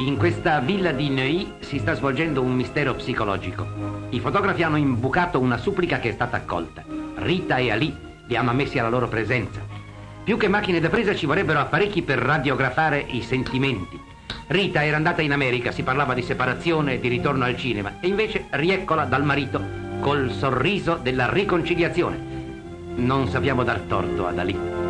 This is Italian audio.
In questa villa di Neuilly si sta svolgendo un mistero psicologico. I fotografi hanno imbucato una supplica che è stata accolta. Rita e Ali li hanno ammessi alla loro presenza. Più che macchine da presa ci vorrebbero apparecchi per radiografare i sentimenti. Rita era andata in America, si parlava di separazione e di ritorno al cinema, e invece rieccola dal marito col sorriso della riconciliazione. Non sappiamo dar torto ad Ali.